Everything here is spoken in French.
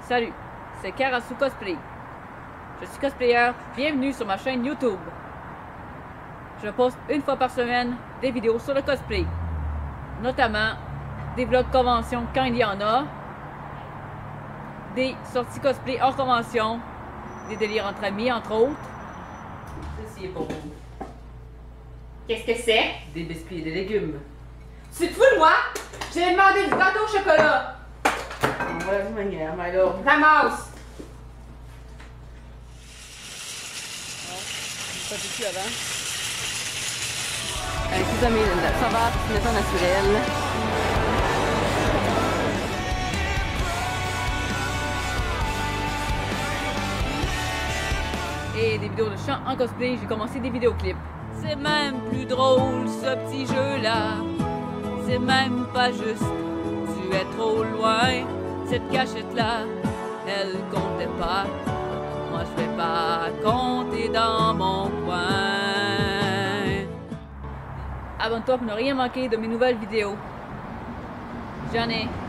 Salut, c'est Karasu Cosplay. Je suis cosplayer, bienvenue sur ma chaîne YouTube. Je poste une fois par semaine des vidéos sur le cosplay, notamment des vlogs convention quand il y en a, des sorties cosplay hors convention, des délires entre amis entre autres. Ceci est pour vous. Qu'est-ce que c'est? Des biscuits et des légumes. Tu te fous de moi? J'ai demandé du gâteau au chocolat. Voilà une manière, my lord. Ramasse. Pas du tout avant. Excusez-moi, ça va, c'est méthode naturelle. Et des vidéos de chant en cosplay, j'ai commencé des vidéoclips. C'est même plus drôle ce petit jeu-là. C'est même pas juste, tu es trop loin. Cette cachette-là, elle comptait pas. Moi je vais pas compter dans mon coin. Abonne-toi pour ne rien manquer de mes nouvelles vidéos. J'en ai